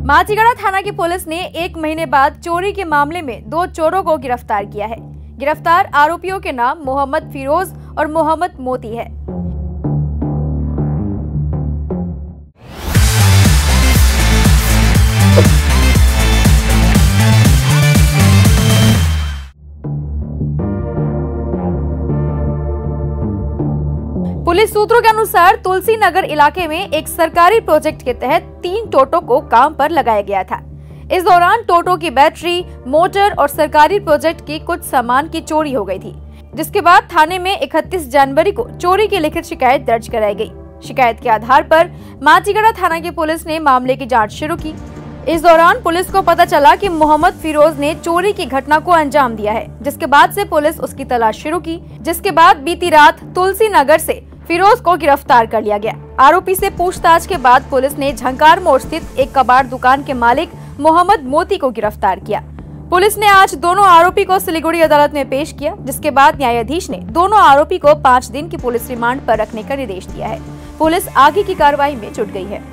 माचीगढ़ा थाना की पुलिस ने 1 महीने बाद चोरी के मामले में 2 चोरों को गिरफ्तार किया है। गिरफ्तार आरोपियों के नाम मोहम्मद फिरोज और मोहम्मद मोती है। पुलिस सूत्रों के अनुसार तुलसी नगर इलाके में एक सरकारी प्रोजेक्ट के तहत 3 टोटो को काम पर लगाया गया था। इस दौरान टोटो की बैटरी, मोटर और सरकारी प्रोजेक्ट की कुछ सामान की चोरी हो गई थी, जिसके बाद थाने में 31 जनवरी को चोरी की लिखित शिकायत दर्ज कराई गई। शिकायत के आधार पर माचीगढ़ा थाना की पुलिस ने मामले की जाँच शुरू की। इस दौरान पुलिस को पता चला कि मोहम्मद फिरोज ने चोरी की घटना को अंजाम दिया है, जिसके बाद से पुलिस उसकी तलाश शुरू की। जिसके बाद बीती रात तुलसी नगर से फिरोज को गिरफ्तार कर लिया गया। आरोपी से पूछताछ के बाद पुलिस ने झंकार मोड़ स्थित एक कबाड़ दुकान के मालिक मोहम्मद मोती को गिरफ्तार किया। पुलिस ने आज दोनों आरोपी को सिलीगुड़ी अदालत में पेश किया, जिसके बाद न्यायाधीश ने दोनों आरोपी को 5 दिन की पुलिस रिमांड पर रखने का निर्देश दिया है। पुलिस आगे की कार्रवाई में जुट गई है।